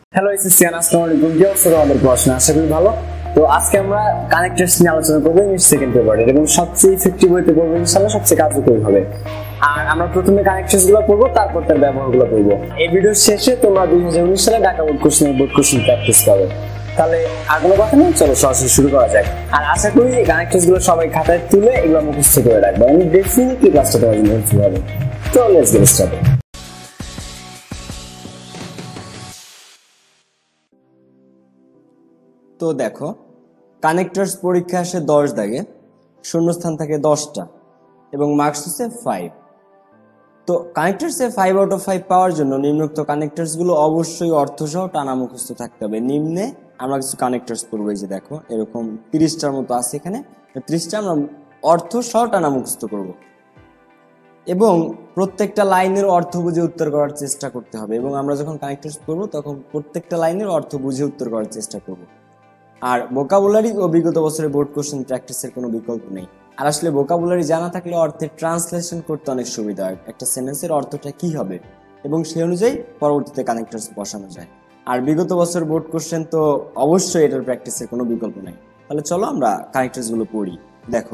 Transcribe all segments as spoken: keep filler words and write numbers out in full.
Hello এসএসসিয়ান, আসসালামু আলাইকুম। কি অবস্থা তোমাদের? পড়াশোনা আশা করি ভালো। তো আজকে আমরা কানেক্টরস নিয়ে আলোচনা করবো ইংলিশ সেকেন্ড পেপারে, এবং সবচেয়ে ইফেক্টিভ হইতে পড়বো ইনশাআল্লাহ, সবচেয়ে কার্যকরী হবে। আর আমরা প্রথমে কানেক্টরস গুলো পড়বো, তারপর তার ব্যবহারগুলো পড়বো। এই ভিডিওর শেষে তোমরা দুই হাজার উনিশ সালে Dhaka board question board question practice করবে। তাহলে আর কোনো কথা নেই, চলো সরাসরি শুরু করা যাক। আর আশা করি এই কানেক্টরস গুলো সবাই খাতায় তুলে এগুলো মুখস্থ করে রাখবো। আমি ডেফিনেটলি ক্লাসটা তোমার জন্য হেল্পফুল হবে। তো লেটস গেট স্টার্টেড। তো দেখো, কানেক্টরস পরীক্ষা আসে দশ দাগে, শূন্যস্থান থাকে দশটা এবং মার্কস হচ্ছে ফাইভ। তো কানেক্টরসে ফাইভ আউট অফ ফাইভ পাওয়ার জন্য নিম্নোক্ত কানেক্টরস গুলো অবশ্যই অর্থসহ টানা মুখস্থ থাকতে হবে। নিম্নে আমরা কিছু কানেক্টরস পড়বো, এই যে দেখো এরকম তিরিশটার মতো আছে এখানে, ত্রিশটা আমরা অর্থসহ টানা মুখস্থ করব এবং প্রত্যেকটা লাইনের অর্থ বুঝে উত্তর করার চেষ্টা করতে হবে। এবং আমরা যখন কানেক্টরস পড়বো তখন প্রত্যেকটা লাইনের অর্থ বুঝে উত্তর করার চেষ্টা করব। আর ভোকাবুলারি ও বিগত বছরের বোর্ড কোশ্চেন প্র্যাকটিসের কোনো বিকল্প নেই। আর আসলে ভোকাবুলারি জানা থাকলে অর্থের ট্রান্সলেশন করতে অনেক সুবিধা হয়, একটা সেন্টেন্সের অর্থটা কি হবে এবং সেই অনুযায়ী পরবর্তীতে কানেক্টরস বসানো যায়। আর বিগত বছর বোর্ড কোশ্চেন তো অবশ্যই এটার প্র্যাকটিসের কোনো বিকল্প নেই। তাহলে চলো আমরা কানেক্টরস গুলো পড়ি। দেখো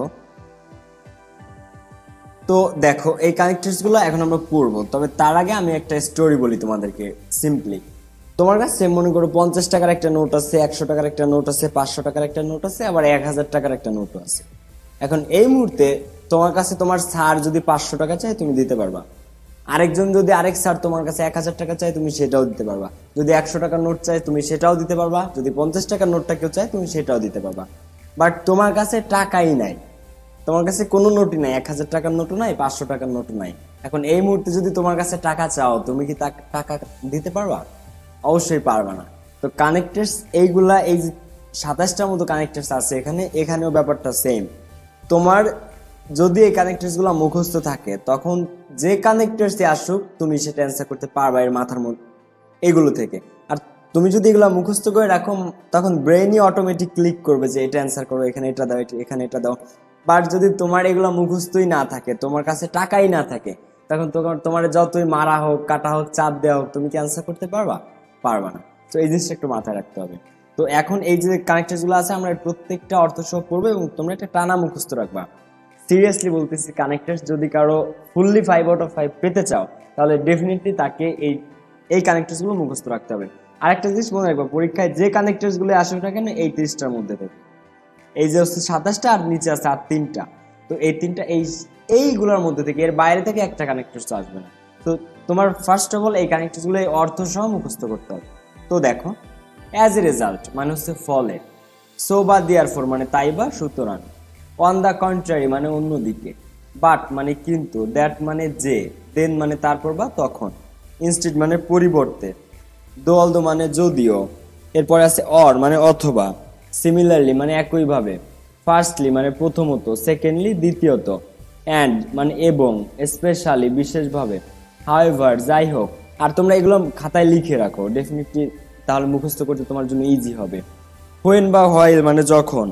তো দেখো এই কানেক্টরস গুলো এখন আমরা পড়বো, তবে তার আগে আমি একটা স্টোরি বলি তোমাদেরকে সিম্পলি। তোমার কাছে মনে করো পঞ্চাশ টাকার একটা নোট আছে, একশো টাকার একটা নোট আছে, পাঁচশো টাকার একটা নোট আছে, আবার এক হাজার টাকার একটা নোট আছে। এখন এই মুহূর্তে তোমার কাছে তোমার স্যার যদি পাঁচশো টাকা চায় তুমি দিতে পারবা, আরেকজন যদি আরেক স্যার তোমার কাছে এক হাজার টাকা চায় তুমি সেটাও দিতে পারবা, যদি একশো টাকার নোট চায় তুমি সেটাও দিতে পারবা, যদি পঞ্চাশ টাকার নোটটা কেউ চায় তুমি সেটাও দিতে পারবা। বাট তোমার কাছে টাকাই নাই, তোমার কাছে কোনো নোটই নাই, এক হাজার টাকার নোটও নাই, পাঁচশো টাকার নোটও নাই। এখন এই মুহূর্তে যদি তোমার কাছে টাকা চাও তুমি কি টাকা দিতে পারবা? অবশ্যই পারবা না। তো কানেক্টরস এইগুলা, এই যে সাতাশটার মতো কানেক্টরস আছে এখানে, এখানেও ব্যাপারটা সেম। তোমার যদি এই কানেক্টরস গুলা মুখস্থ থাকে তখন যে কানেক্টরসে আসুক তুমি সেটা অ্যান্সার করতে পারবা এর মাথার মধ্যে এগুলো থেকে। আর তুমি যদি এগুলা মুখস্থ করে রাখো তখন ব্রেনই অটোমেটিক ক্লিক করবে যে এটা অ্যান্সার করো, এখানে এটা দাও, এখানে এটা দাও। বাট যদি তোমার এগুলা মুখস্থই না থাকে, তোমার কাছে টাকাই না থাকে, তখন তোমার তোমার যতই মারা হোক, কাটা হোক, চাপ দেওয়া হোক, তুমি কি অ্যান্সার করতে পারবা? পারবা না। তো এই জিনিসটা একটু মাথায় রাখতে হবে। তো এখন এই যে কানেক্টরস গুলো আছে আমরা প্রত্যেকটা অর্থ সহ পড়বো এবং তোমরা একটা টানা মুখস্থ রাখবা। সিরিয়াসলি বলতেছি, কানেক্টরস যদি কারো fully five out of five পেতে চাও তাহলে ডেফিনেটলি তাকে এই এই কানেক্টরস গুলো মুখস্থ রাখতে হবে। আর একটা জিনিস মনে রাখবা, পরীক্ষায় যে কানেক্টরস গুলো আসুক না কেন এই তিরিশটার মধ্যে থেকে, এই যে হচ্ছে সাতাশটা আর নিচে আছে আর তিনটা, তো এই তিনটা এই এইগুলোর মধ্যে থেকে, এর বাইরে থেকে একটা কানেক্টরস আসবে না। তো তোমার ফার্স্ট অফ অল এই কানেক্টরস গুলো অর্থ সহ মুখস্থ করতে হবে। তো দেখো, অ্যাজ এ রেজাল্ট মানে হচ্ছে ফলে, সো বা দেয়ার ফর মানে তাই বা সুতরাং, অন দ্য কন্ট্রারি মানে অন্যদিকে, বাট মানে কিন্তু, দ্যাট মানে যে, দেন মানে তারপর বা তখন, ইনস্টিড মানে পরিবর্তে, দো অলদো মানে যদিও, এরপরে আছে অর মানে অথবা, সিমিলারলি মানে একইভাবে, ফার্স্টলি মানে প্রথমত, সেকেন্ডলি দ্বিতীয়ত, অ্যান্ড মানে এবং, স্পেশালি বিশেষভাবে, হাউএভার যাই হোক। আর তোমরা এগুলো খাতায় লিখে রাখো ডেফিনেটলি, তাহলে মুখস্থ করতে তোমার জন্য ইজি হবে। হোয়েন বা হোয়াইল মানে যখন,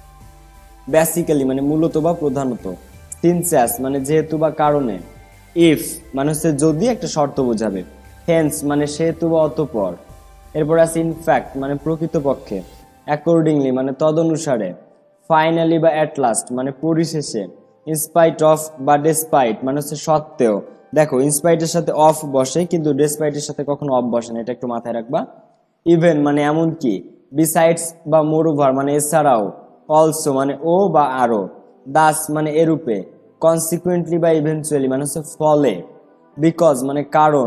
বেসিক্যালি মানে মূলত বা প্রধানত, সিনসেস মানে যেহেতু বা কারণে, ইফ মানে হচ্ছে যদি একটা শর্ত বোঝাবে, হেন্স মানে সেহেতু বা অতঃপর, এরপর আছে ইনফ্যাক্ট মানে প্রকৃতপক্ষে, অ্যাকর্ডিংলি মানে তদনুসারে, ফাইনালি বা অ্যাট লাস্ট মানে পরিশেষে, ইনস্পাইট অফ বা ডেসপাইট মানে হচ্ছে সত্ত্বেও। দেখো ইনস্পাইটের সাথে অফ বসে কিন্তু ডেসপাইটের সাথে কখনো অফ বসে না, এটা একটু মাথায় রাখবা। ইভেন মানে এমনকি, বিসাইডস বা মোরওভার মানে এছাড়াও, অলসো মানে ও বা আরো, দাস মানে এরূপে, কনসিকুয়েন্টলি বা ইভেনচুয়ালি মানে হচ্ছে ফলে, বিকজ মানে কারণ,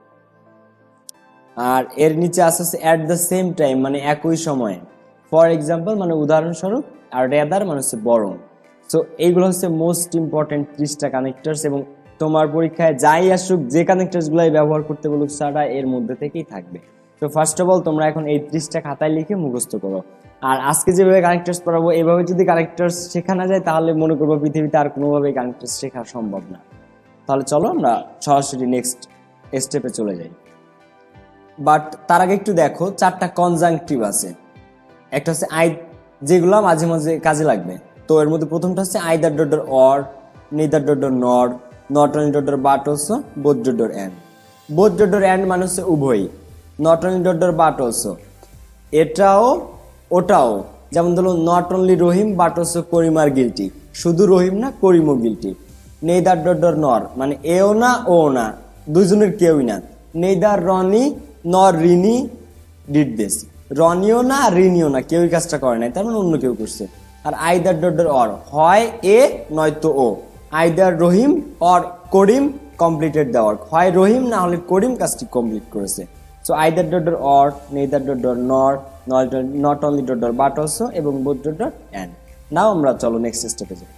আর এর নিচে আসছে অ্যাট দ্য সেম টাইম মানে একই সময়ে, ফর এক্সাম্পল মানে উদাহরণস্বরূপ, আর রেদার মানে হচ্ছে বরং। সো এইগুলো হচ্ছে মোস্ট ইম্পর্টেন্ট ত্রিশটা কানেক্টরস, এবং তোমার পরীক্ষায় যাই আসুক যে কানেক্টরস গুলাই ব্যবহার করতে বলুক সারা এর মধ্যে থেকেই থাকবে। তো ফার্স্ট অফ অল তোমরা এখন এই ত্রিশটা খাতায় লিখে মুখস্থ করো। আর আজকে যেভাবে কানেক্টরস পড়াবো এইভাবে যদি কানেক্টরস শেখানো যায় তাহলে মনে করবো পৃথিবীতে আর কোনোভাবেই কানেক্টরস শেখা সম্ভব না। তাহলে চলো আমরা সরাসরি নেক্সট স্টেপে চলে যাই। বাট তার আগে একটু দেখো, চারটা কনজাংটিভ আছে, একটা হচ্ছে আই, যেগুলো মাঝে মাঝে কাজে লাগবে। তো এর মধ্যে প্রথমটা হচ্ছে either dot or, neither dot nor, not only dot but also, both dot and. Both dot and মানে হচ্ছে উভয়, not only dot dot but also, এটাও ওটাও। যেমন ধরো not only Rahim but also Karim আর গিলটি, শুধু রহিম না করিমও guilty. Neither dot dot nor মানে এও না ও না, দুইজনের কেউই না। নেইদার রনি নর রিনি ডিড দিস, রনিও না রিনিও না, কেউই কাজটা করে নাই, তার মানে অন্য কেউ করছে। আর আইদার ডট ডট অর, হয় এ নয়তো ও। Either Rahim or Karim completed the work, হয় রহিম না হলে করিম কাজটি কমপ্লিট করেছে। So either dot dot or, neither dot dot nor, not only dot dot but also এবং both dot dot and. Now আমরা চলো নেক্সট স্টেপে যাই।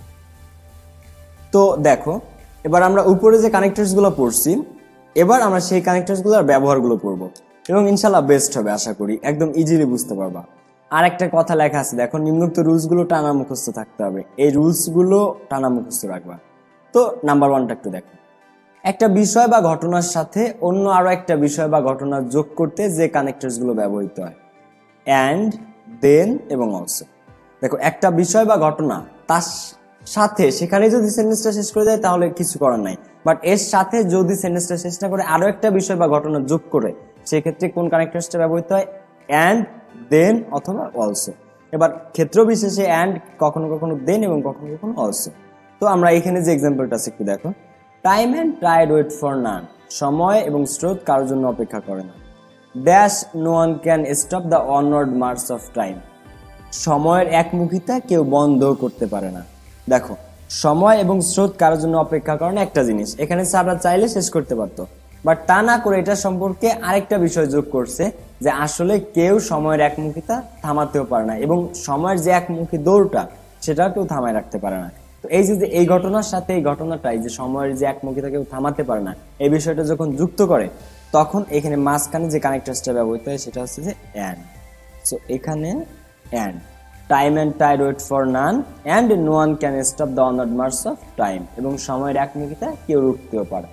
তো দেখো এবার আমরা উপরে যে কানেক্টরস গুলো পড়ছি, এবার আমরা সেই কানেক্টরস গুলোর ব্যবহারগুলো পড়বো এবং ইনশাল্লাহ বেস্ট হবে, আশা করি একদম ইজিলি বুঝতে পারবা। আর একটা কথা লেখা আছে দেখো, নিম্নোক্ত রুলস গুলো টানা মুখস্থ থাকতে হবে, এই রুলস গুলো টানা মুখস্থ রাখবা। তো নাম্বার ওয়ানটা একটু দেখো, একটা বিষয় বা ঘটনার সাথে অন্য আরো একটা বিষয় বা ঘটনা যোগ করতে যে কানেক্টরস গুলো ব্যবহৃত হয়, অ্যান্ড, দেন এবং অলসো। দেখো একটা বিষয় বা ঘটনা তার সাথে, সেখানে যদি সেন্টেন্সটা শেষ করে দেয় তাহলে কিছু করার নাই, বাট এর সাথে যদি সেন্টেন্সটা শেষ না করে আরো একটা বিষয় বা ঘটনা যোগ করে, সেক্ষেত্রে কোন কানেক্টরসটা ব্যবহৃত হয়, অ্যান্ড, দেন অথবা অলসো। এবার ক্ষেত্র বিশেষে অ্যান্ড, কখনো কখনো দেন এবং কখনো কখনো অলসো। তো আমরা এখানে যে এক্সাম্পলটা আছে একটু দেখো, time and tide wait for none, সময় এবং স্রোত কারোর জন্য অপেক্ষা করে না। Dash, no one can stop the onward march of time, সময়ের একমুখিতা কেউ বন্ধ করতে পারে না। দেখো সময় এবং স্রোত কারোর জন্য অপেক্ষা করে না একটা জিনিস, এখানে স্যাররা চাইলে শেষ করতে পারতো, বাট তা না করে এটা সম্পর্কে আরেকটা বিষয় যোগ করছে যে আসলে কেউ সময়ের একমুখিতা থামাতেও পারে না এবং সময়ের যে একমুখী দৌড়টা সেটা কেউ থামায় রাখতে পারে না। তো এই যে এই ঘটনার সাথে এই ঘটনাটাই যে সময়ের যে একমুখিতা কেউ থামাতে পারে না, এই বিষয়টা যখন যুক্ত করে তখন এখানে মাঝখানে যে কানেক্টরসটা ব্যবহৃত হয় সেটা হচ্ছে যে অ্যান্ড। সো এখানে and, time and tide wait for none and no one can stop the onward march of time, এবং সময়ের একমুখিতা কেউ রুখতেও পারে।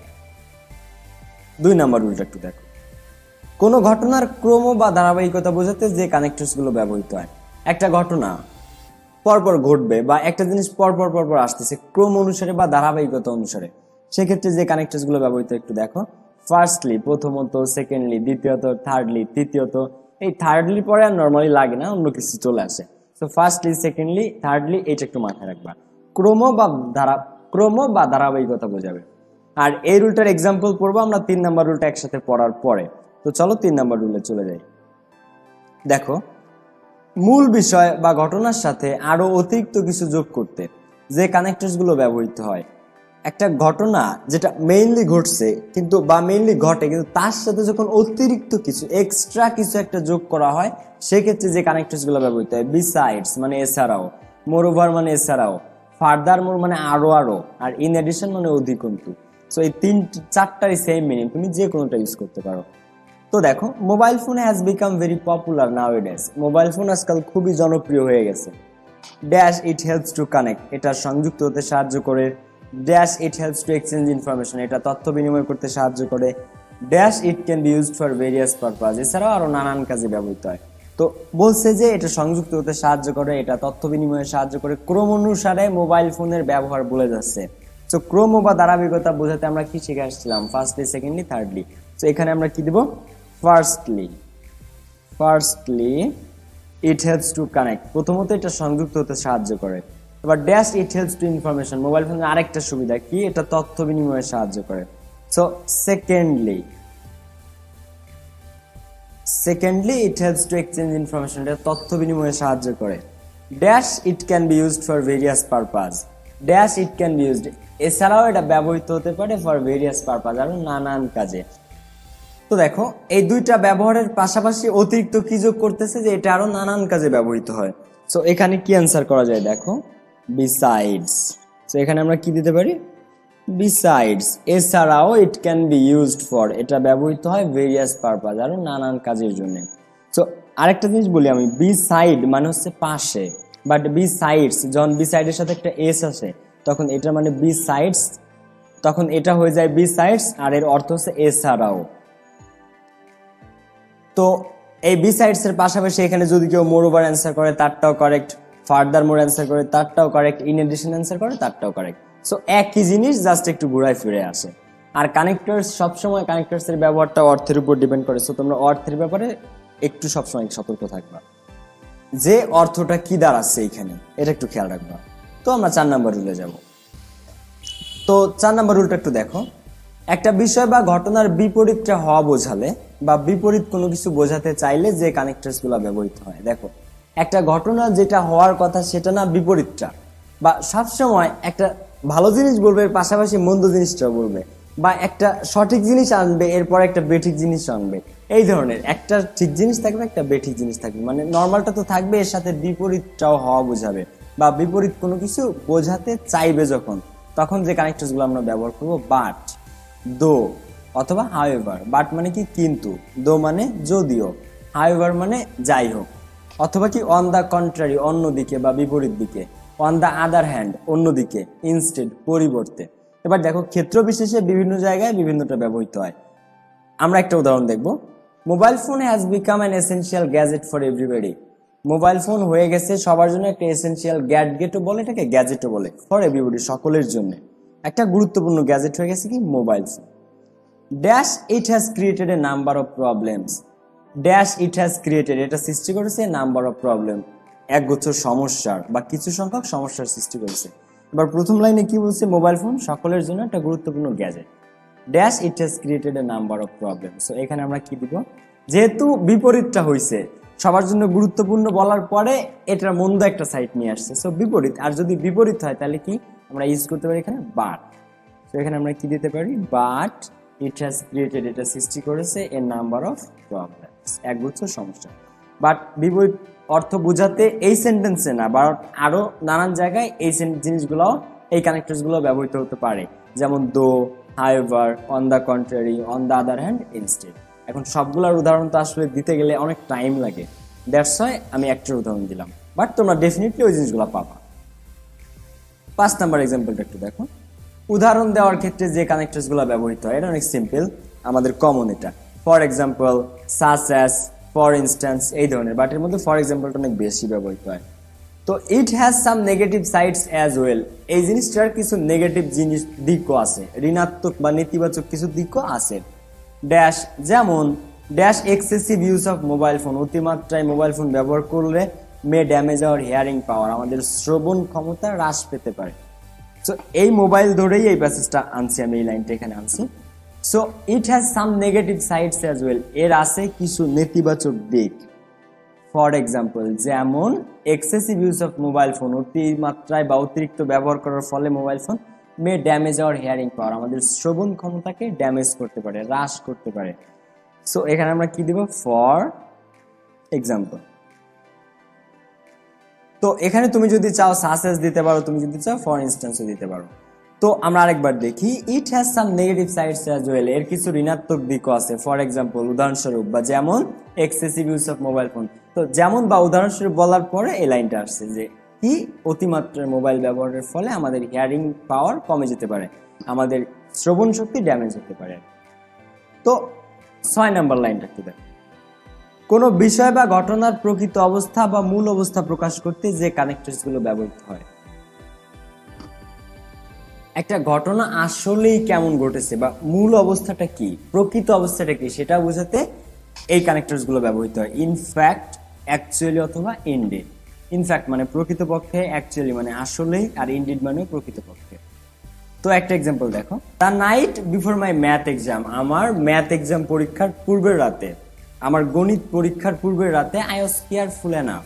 দুই নম্বর রুলটা একটু দেখো, কোনো ঘটনার ক্রম বা ধারাবাহিকতা বোঝাতে যে কানেক্টরস গুলো ব্যবহৃত হয়, একটা ঘটনা পরপর ঘটবে বা একটা জিনিস পরপর পরপর আসতেছে ক্রম অনুসারে বা ধারাবাহিকতা অনুসারে, সেক্ষেত্রে যে কানেক্টরস গুলো ব্যবহৃত একটু দেখো। ফার্স্টলি প্রথমত, সেকেন্ডলি দ্বিতীয়ত, থার্ডলি তৃতীয়ত। এই থার্ডলি পরে আর নর্মালি লাগে না, অন্য কিছু চলে আসে। তো ফার্স্টলি, সেকেন্ডলি, থার্ডলি, এটা একটু মাথায় রাখবা, ক্রম বা ধারা ক্রম বা ধারাবাহিকতা বোঝাবে। আর এই রুলটার এক্সাম্পল পড়বো আমরা তিন নাম্বার রুলটা একসাথে পড়ার পরে। তো চলো তিন নাম্বার রুলে চলে যাই। দেখো মূল বিষয় বা ঘটনার সাথে আরো অতিরিক্ত কিছু যোগ করতে যে কানেক্টরস গুলো ব্যবহৃত হয়, একটা ঘটনা যেটা মেইনলি ঘটছে কিন্তু বা মেইনলি ঘটে কিন্তু তার সাথে যখন অতিরিক্ত কিছু এক্সট্রা কিছু একটা যোগ করা হয়, সেক্ষেত্রে যে কানেক্টরস গুলো ব্যবহৃত হয়, বিসাইডস মানে এছাড়াও, মোরওভার মানে এছাড়াও, ফার্দার মোর মানে আরো আরো, আর ইন এডিশন মানে অধিকন্তু। সো এই তিন চারটারই সেম মিনিং, তুমি যে কোনোটা ইউজ করতে পারো। তো দেখো mobile phone has become very popular nowadays, mobile phone আজকাল খুবই জনপ্রিয় হয়ে গেছে। Dash, it helps to connect, এটা সংযুক্ত হতে সাহায্য করে। Dash, it helps to exchange information, এটা তথ্য বিনিময় করতে সাহায্য করে। Dash, it can be used for various purpose, এছাড়াও আরো নানান কাজে ব্যবহৃত হয়। তো বলছে যে এটা সংযুক্ত হতে সাহায্য করে, এটা তথ্য বিনিময়ে সাহায্য করে, ক্রম অনুসারে মোবাইল ফোনের ব্যবহার বলে যাচ্ছে। তো ক্রম বা ধারাবাহিকতা বোঝাতে আমরা কি শিখে আসছিলাম, ফার্স্টলি, সেকেন্ডলি, থার্ডলি। তো এখানে আমরা কি দিব, firstly, firstly it helps to connect, প্রথমত এটা সংযুক্ত হতে সাহায্য করে। এবার dash, it helps to information, mobile ফোনের আরেকটা সুবিধা কি, এটা তথ্য বিনিময়ে সাহায্য করে। So secondly, secondly it helps to exchange information, এটা তথ্য বিনিময়ে সাহায্য করে। Dash, it can be used for various purpose, dash, it can be used, এছাড়াও এটা ব্যবহৃত হতে পারে ফর ভেরিয়াস পারপাস, আর নানান কাজে। তো দেখো এই দুইটা ব্যবহারের পাশাপাশি অতিরিক্ত কি যোগ করতেছে যে এটা আরো নানান কাজে ব্যবহৃত হয়। সো এখানে কি অ্যান্সার করা যায়, দেখো বিসাইডস। সো এখানে আমরা কি দিতে পারি, বিসাইডস, এছাড়াও it can be used for, এটা ব্যবহৃত হয় ভেরিয়াস পারপাস, আরো নানান কাজের জন্য। সো আরেকটা জিনিস বলি আমি, বি সাইড মানে হচ্ছে পাশে, বাট বি সাইডস যখন বি সাইডের সাথে একটা এস আসে তখন এটা মানে বি সাইডস, তখন এটা হয়ে যায় বি সাইডস, আর এর অর্থ হচ্ছে এছাড়াও। তো এই বি সাইডস এর পাশাপাশি এখানে যদি কেউ মোর ওভার অ্যান্সার করে তারটাও কারেক্ট, ফার্দার মোর অ্যান্সার করে তারটাও কারেক্ট, ইন এডিশন অ্যান্সার করে তারটাও কারেক্ট। সো একই জিনিস জাস্ট একটু ঘুরায় ফিরে আসে। আর কানেক্টরস সবসময় কানেক্টরস এর ব্যবহারটা অর্থের উপর ডিপেন্ড করে, সো তোমরা অর্থের ব্যাপারে একটু সবসময় সতর্ক থাকবা, যে অর্থটা কি দাঁড়াচ্ছে এখানে এটা একটু খেয়াল রাখবা। তো আমরা চার নাম্বার রুলে যাব। তো চার নাম্বার রুলটা একটু দেখো, একটা বিষয় বা ঘটনার বিপরীতটা হওয়া বোঝালে বা বিপরীত কোনো কিছু বোঝাতে চাইলে যে কানেক্টরস গুলো ব্যবহৃত হয়। দেখো একটা ঘটনা যেটা হওয়ার কথা সেটা না বিপরীতটা, বা সবসময় একটা ভালো জিনিস বলবে পাশাপাশি মন্দ জিনিসটা বলবে, বা একটা সঠিক জিনিস আনবে এরপর একটা বেঠিক জিনিস আনবে, এই ধরনের একটা ঠিক জিনিস থাকবে একটা বেঠিক জিনিস থাকবে, মানে নর্মালটা তো থাকবে এর সাথে বিপরীতটাও হওয়া বোঝাবে বা বিপরীত কোনো কিছু বোঝাতে চাইবে যখন, তখন যে কানেক্টরস গুলো আমরা ব্যবহার করবো বাট, দো অথবা হাউএভার। বাট মানে কি কিন্তু, দো মানে যদিও, হাউএভার মানে যাই হোক, অথবা কি অন দা কন্ট্রারি অন্যদিকে বা বিপরীত দিকে, অন দা আদার হ্যান্ড অন্যদিকে, ইনস্টেড পরিবর্তে। এবার দেখো ক্ষেত্র বিশেষে বিভিন্ন জায়গায় বিভিন্নটা ব্যবহৃত হয়। আমরা একটা উদাহরণ দেখব, mobile phone has become an essential gadget for everybody. Mobile phone হয়ে গেছে সবার জন্য একটা এসেনশিয়াল গ্যাডগেটও বলে, এটাকে গ্যাজেটও বলে, ফর এভরিবডি সকলের জন্য একটা গুরুত্বপূর্ণ গ্যাজেট হয়ে গেছে কি mobile phone. Dash it has created a number of problems. Dash it has created এটা সৃষ্টি করেছে নাম্বার অফ প্রবলেম একগুচ্ছ সমস্যার বা কিছু সংখ্যক সমস্যার সৃষ্টি করেছে। এবার প্রথম লাইনে কি বলছে, মোবাইল ফোন সকলের জন্য একটা গুরুত্বপূর্ণ gadget, dash it has created a number of problem. So এখানে আমরা কি দিব, যেহেতু বিপরীতটা হয়েছে সবার জন্য গুরুত্বপূর্ণ বলার পরে এটার মন্দ একটা সাইড নিয়ে আসছে, সো বিপরীত। আর যদি বিপরীত হয় তাহলে কি আমরা ইউজ করতে পারি এখানে বাট। তো এখানে আমরা কি দিতে পারি, বাট ইট হ্যাজ ক্রিয়েটেড এটা সৃষ্টি করেছে এ নাম্বার অফ প্রবলেমস একগুচ্ছ সমস্যা। বাট বিপরীত অর্থ বোঝাতে এই সেন্টেন্সে না, বাট আরো নানান জায়গায় এই জিনিসগুলো এই কানেক্টরস গুলো ব্যবহৃত হতে পারে, যেমন though, however, on the contrary, on the other hand, instead. এখন সবগুলোর উদাহরণ তো আসলে দিতে গেলে অনেক টাইম লাগে, দ্যাটস ওয়াই আমি একটার উদাহরণ দিলাম, বাট তোমরা ডেফিনেটলি ওই জিনিসগুলো পাবা। পাঁচ নাম্বার এক্সাম্পলটা একটু দেখো, উদাহরণ দেওয়ার ক্ষেত্রে যে কানেক্টরস গুলো ব্যবহৃত হয় এটা অনেক সিম্পল, আমাদের কমন এটা, for example, such as, for instance, এই ধরনের। বাট এর মধ্যে ফর এক্সাম্পলটা অনেক বেশি ব্যবহৃত হয়। তো it has some negative sides as well, এই জিনিসটার কিছু নেগেটিভ জিনিস দিকও আছে, ঋণাত্মক বা নেতিবাচক কিছু দিকও আছে। ড্যাশ যেমন, dash excessive use of mobile phone, অতিমাত্রায় মোবাইল ফোন ব্যবহার করলে may damage our hearing power, আমাদের শ্রবণ ক্ষমতা হ্রাস পেতে পারে। সো এই মোবাইল ধরেই এই প্যাসেজটা আনছি আমি, এই লাইনটা এখানে আনছি। So it has some negative sides as well, এর আছে কিছু নেতিবাচক দিক। ফর এক্সাম্পল যেমন, excessive use of mobile phone, অতিমাত্রায় বা অতিরিক্ত ব্যবহার করার ফলে mobile phone may damage our hearing power, আমাদের শ্রবণ ক্ষমতাকে ড্যামেজ করতে পারে, হ্রাস করতে পারে। সো এখানে আমরা কি দিব, ফর এক্সাম্পল। তো এখানে তুমি যদি চাও সাসেস দিতে পারো, তুমি যদি চাও ফর ইনস্ট্যান্সও দিতে পারো। তো আমরা আরেকবার দেখি, it has some negative sides as well, এর কিছু ঋণাত্মক দিকও আছে। ফর এক্সাম্পল উদাহরণস্বরূপ, বা যেমন excessive use of mobile phone, তো যেমন বা উদাহরণস্বরূপ বলার পরে এই লাইনটা আসছে যে কি অতিমাত্রায় মোবাইল ব্যবহারের ফলে আমাদের হিয়ারিং পাওয়ার কমে যেতে পারে, আমাদের শ্রবণ শক্তি ড্যামেজ হতে পারে। তো ছয় নাম্বার লাইনটা একটু দেখ, কোনো বিষয় বা ঘটনার প্রকৃত অবস্থা বা মূল অবস্থা প্রকাশ করতে যে কানেক্টরস গুলো ব্যবহৃত হয়। একটা ঘটনা আসলেই কেমন ঘটেছে বা মূল অবস্থাটা কি, প্রকৃত অবস্থাটা কি, সেটা বোঝাতে এই কানেক্টরস গুলো ব্যবহৃত হয়। ইনফ্যাক্ট, অ্যাকচুয়ালি অথবা ইনডিড। ইনফ্যাক্ট মানে প্রকৃতপক্ষে, অ্যাকচুয়ালি মানে আসলেই, আর ইনডিড মানে প্রকৃতপক্ষে। তো একটা এক্সাম্পল দেখো, the night before my math exam, আমার ম্যাথ এক্সাম পরীক্ষার পূর্বের রাতে, আমার গণিত পরীক্ষার পূর্বের রাতে আই ওয়াজ কেয়ারফুল এনাফ।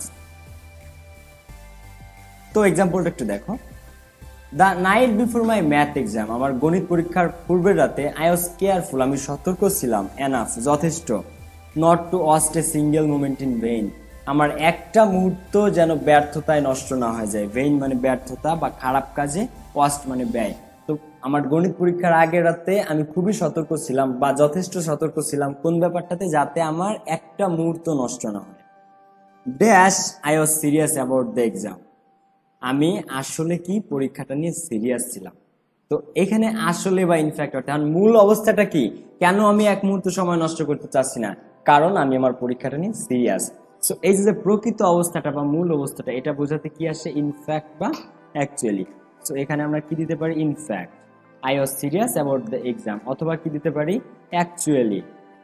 তো এক্সাম্পলটা একটু দেখো, the night before my math exam, আমার গণিত পরীক্ষার পূর্বের রাতে আই ওয়াজ কেয়ারফুল, আমি সতর্ক ছিলাম, এনাফ যথেষ্ট, not to waste a single moment in vain, আমার একটা মুহূর্ত যেন ব্যর্থতায় নষ্ট না হয়ে যায়। ভেইন মানে ব্যর্থতা বা খারাপ কাজে, ওয়াস্ট মানে ব্যয়। তো আমার গণিত পরীক্ষার আগের রাতে আমি খুবই সতর্ক ছিলাম বা যথেষ্ট সতর্ক ছিলাম কোন ব্যাপারটাতে, যাতে আমার একটা মুহূর্ত নষ্ট না হয়। Dash I was serious about the exam, আমি আসলে কি পরীক্ষাটা নিয়ে সিরিয়াস ছিলাম। তো এখানে আসলে বা ইনফ্যাক্ট অর্থাৎ মূল অবস্থাটা কি, কেন আমি এক মুহূর্ত সময় নষ্ট করতে চাচ্ছি না, কারণ আমি আমার পরীক্ষাটা নিয়ে সিরিয়াস। সো এই যে প্রকৃত অবস্থাটা বা মূল অবস্থাটা, এটা বোঝাতে কি আসে, ইনফ্যাক্ট বা অ্যাকচুয়ালি। সো এখানে আমরা কি দিতে পারি, in fact. I was serious about the exam, অথবা কি দিতে পারি actually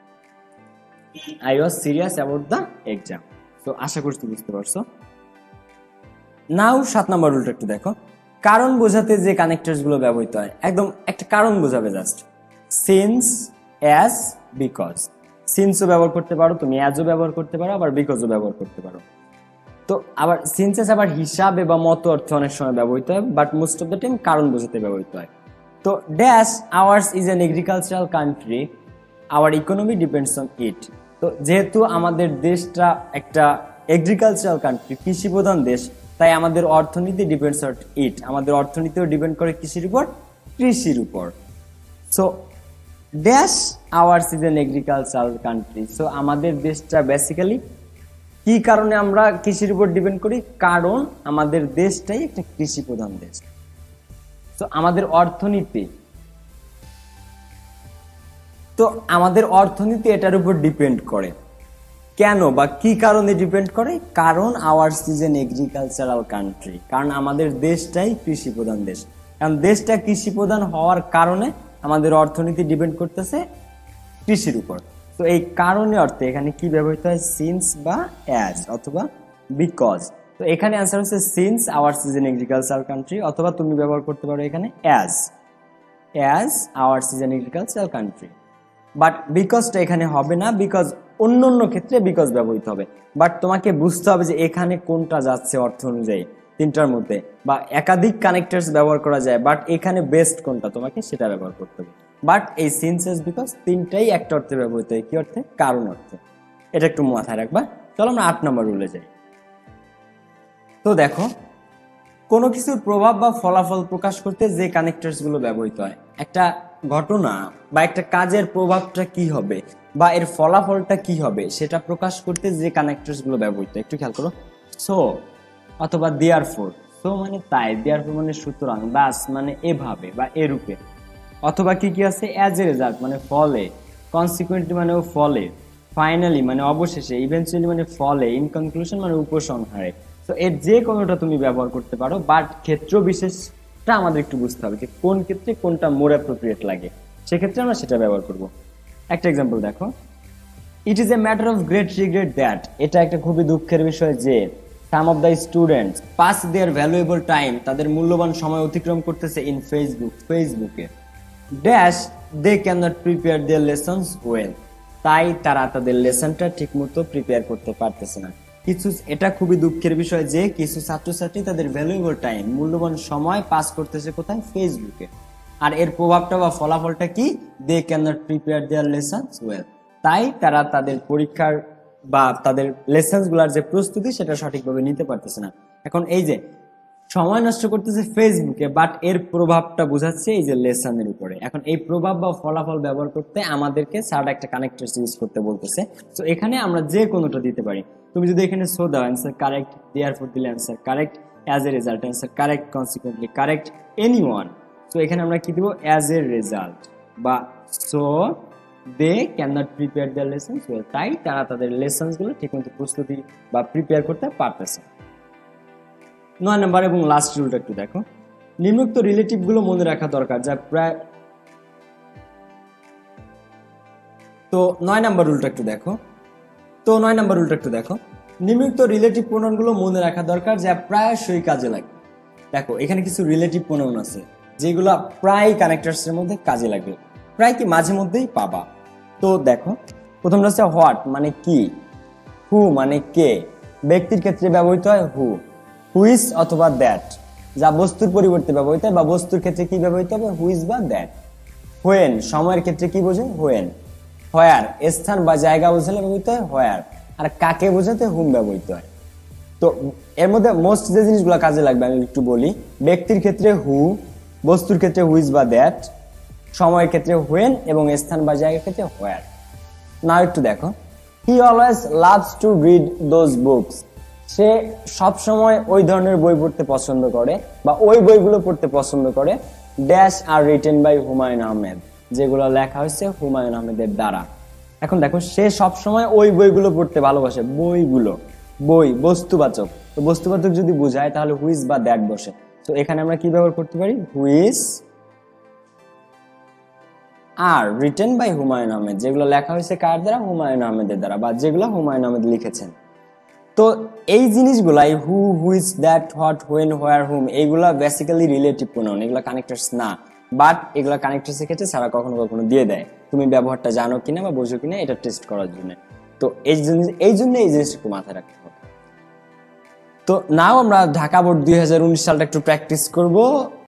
I was serious about the exam. তো আশা করছি বুঝতে পারছো। নাও সাত নম্বর রুলটা একটু দেখো। কারণ বোঝাতে যে কানেক্টরস গুলো ব্যবহৃত হয়, একদম একটা কারণ বোঝাবে জাস্ট। Since, as, because. সিন্সও ব্যবহার করতে পারো তুমি, অ্যাজও ব্যবহার করতে পারো, আবার বিকজও ব্যবহার করতে পারো। তো আবার সিন্সেস আবার হিসাবে বা মত অর্থে অনেক সময় ব্যবহৃত হয়, but most of the time কারণ বোঝাতে ব্যবহৃত হয়। তো dash ours is an agricultural country, our economy depends on it. তো যেহেতু আমাদের দেশটা একটা এগ্রিকালচারাল কান্ট্রি, কৃষি প্রধান দেশ, তাই আমাদের অর্থনীতি ডিপেন্ডস অন ইট। আমাদের অর্থনীতিও ডিপেন্ড করে কৃষির উপর, কৃষির উপর। So dash ours is an agricultural country. So আমাদের দেশটা বেসিক্যালি কি কারণে আমরা কৃষির উপর ডিপেন্ড করি? কারণ আমাদের দেশটাই একটা কৃষি প্রধান দেশ। তো আমাদের অর্থনীতি তো আমাদের অর্থনীতি এটার উপর ডিপেন্ড করে। কেন বা কি কারণে ডিপেন্ড করে? কারণ ours is an agricultural country, কারণ আমাদের দেশটাই কৃষি প্রধান দেশ। কারণ দেশটা কৃষি প্রধান হওয়ার কারণে আমাদের অর্থনীতি ডিপেন্ড করতেছে কৃষির উপর। তো এই কারণে অর্থে এখানে কি ব্যবহৃত হয়? সিন্স বা অ্যাজ অথবা বিকজ। তো এখানে অ্যান্সার হচ্ছে since ours is an agricultural country, অথবা তুমি ব্যবহার করতে পারো এখানে as as ours is an agricultural country. But বিকজটা এখানে হবে না, বিকজ অন্য অন্য ক্ষেত্রে বিকজ ব্যবহৃত হবে। বাট তোমাকে বুঝতে হবে যে এখানে কোনটা যাচ্ছে অর্থ অনুযায়ী তিনটার মধ্যে, বা একাধিক কানেক্টরস ব্যবহার করা যায়, বাট এখানে বেস্ট কোনটা তোমাকে সেটা ব্যবহার করতে হবে। বাট এই সিন্সেস বিকজ তিনটাই একটা অর্থে ব্যবহৃত হয়। কি অর্থে? কারণ অর্থে। এটা একটু মাথায় রাখবা। চলো আমরা আট নম্বর রুলে যাই। তো দেখো, কোনো কিছুর প্রভাব বা ফলাফল প্রকাশ করতে যে কানেক্টরস গুলো ব্যবহৃত হয়, একটা ঘটনা বা একটা কাজের প্রভাবটা কি হবে বা এর ফলাফলটা কি হবে সেটা প্রকাশ করতে যে কানেক্টরস গুলো ব্যবহৃত, একটু খেয়াল করো। সো অথবা দেয়ারফোর। সো মানে তাই, দেয়ারফোর মানে সুতরাং, দাস মানে এভাবে বা এরূপে। অথবা কি কি আছে? অ্যাজ এ রেজাল্ট মানে ফলে, কনসিকুয়েন্টলি মানে ও ফলে, ফাইনালি মানে অবশেষে, ইভেন্চুয়ালি মানে ফলে, ইন কনক্লুশন মানে উপসংহারে। তো এর যে কোনোটা তুমি ব্যবহার করতে পারো, বাট ক্ষেত্র বিশেষটা আমাদের একটু বুঝতে হবে যে কোন ক্ষেত্রে কোনটা মোর অ্যাপ্রোপ্রিয়েট লাগে, সেক্ষেত্রে আমরা সেটা ব্যবহার করব। একটা এক্সাম্পল দেখো, it is a matter of great regret that. এটা একটা খুবই দুঃখের বিষয় যে some of the students pass their valuable time, তাদের মূল্যবান সময় অতিক্রম করতেছে ইন ফেসবুক, ফেসবুকে। Dash they can not prepare their lessons well, তাই তারা তাদের লেসনটা ঠিক মতো প্রিপেয়ার করতে পারতেছে না। কিছু, এটা খুবই দুঃখের বিষয় যে কিছু ছাত্রছাত্রী তাদের ভ্যালুয়েবল টাইম, মূল্যবান সময় পাস করতেছে কোথায়? ফেসবুকে। আর এর প্রভাবটা বা ফলাফলটা কি? They can not prepare their lessons well, তাই তারা তাদের পরীক্ষার বা তাদের লেসন্স গুলার যে প্রস্তুতি সেটা সঠিকভাবে নিতে পারতেছে না। এখন এই যে সময় নষ্ট করতেছে ফেসবুকে, বাট এর প্রভাবটা বোঝাচ্ছে এই যে লেসনের উপরে। এখন এই প্রভাব বা ফলাফল ব্যবহার করতে আমাদেরকে স্যার একটা কানেক্টর ইউজ করতে বলতেছে। তো এখানে আমরা যে কোনোটা দিতে পারি। তুমি যদি এখানে সো দাও, অ্যান্সার কারেক্ট, দেয়ারফর দিলে answer correct, as a result answer correct, consequently correct, anyone. তো এখানে আমরা কি দিব? অ্যাজ এ রেজাল্ট বা so they can not prepare their lessons well, তাই তারা তাদের লেসন্স গুলো ঠিকমতো প্রস্তুতি বা প্রিপেয়ার করতে পারতেছে। নয় নম্বর এবং লাস্ট রুলটা একটু দেখো, নিম্নোক্ত রিলেটিভ গুলো মনে রাখা দরকার যা প্রায়। তো নয় নম্বর রুলটা একটু দেখো তো নয় নম্বর রুলটা একটু দেখো নিম্নোক্ত রিলেটিভ প্রোনাউন গুলো মনে রাখা দরকার যা প্রায়শই কাজে লাগে। দেখো এখানে কিছু রিলেটিভ প্রোনাউন আছে যেগুলো প্রায় কানেক্টরস এর মধ্যে কাজে লাগে, প্রায় কি মাঝে মধ্যেই পাবা। তো দেখো, প্রথমটা হচ্ছে হোয়াট মানে কি, হু মানে কে, ব্যক্তির ক্ষেত্রে ব্যবহৃত হয় হু, হুইস অথবা দ্যাট, যা বস্তুর পরিবর্তে ব্যবহৃত হয় বা বস্তুর ক্ষেত্রে কি ব্যবহৃত হবে? হুইস বা দ্যাট। হোয়েন সময়ের ক্ষেত্রে কি বোঝে? হোয়েন। হোয়ার স্থান বা জায়গা বোঝালে ব্যবহৃত হয় হোয়ার। আর কাকে বোঝাতে? হুম ব্যবহৃত হয়। তো এর মধ্যে মোস্ট যে জিনিসগুলো কাজে লাগবে আমি একটু বলি। ব্যক্তির ক্ষেত্রে হু, বস্তুর ক্ষেত্রে হুইস বা দ্যাট, সময়ের ক্ষেত্রে হোয়েন এবং স্থান বা জায়গার ক্ষেত্রে হোয়ার। নাও একটু দেখো, he always loves to read those books, সে সব সময় ওই ধরনের বই পড়তে পছন্দ করে বা ওই বইগুলো পড়তে পছন্দ করে। Dash are written by Humayun Ahmed, যেগুলো লেখা হয়েছে হুমায়ুন আহমেদের দ্বারা। এখন দেখো, সে সব সময় ওই বইগুলো পড়তে ভালোবাসে, বইগুলো, বই বস্তুবাচক। তো বস্তুবাচক যদি বোঝায় তাহলে হুইস বা দ্যাট বসে। তো এখানে আমরা কি ব্যবহার করতে পারি? Which are written by Humayun Ahmed, যেগুলো লেখা হয়েছে কার দ্বারা? হুমায়ুন আহমেদের দ্বারা, বা যেগুলো হুমায়ুন আহমেদ লিখেছেন। তো এই জিনিসগুলাই who, which, that, what, when, where, whom, এইগুলা বেসিক্যালি রিলেটিভ প্রোনাউন, এগুলা কানেক্টরস না। বাট এগুলা কানেক্টরস এর ক্ষেত্রে সারা কখনো কখনো দিয়ে দেয়, তুমি ব্যবহারটা জানো কিনা বা বোঝো কিনা এটা টেস্ট করার জন্য। তো এই জিনিস এই জন্য এই জিনিসটা একটু মাথায় রাখতে হবে। তো নাও আমরা ঢাকা বোর্ড দুই হাজার উনিশ সালটা একটু প্র্যাকটিস করব।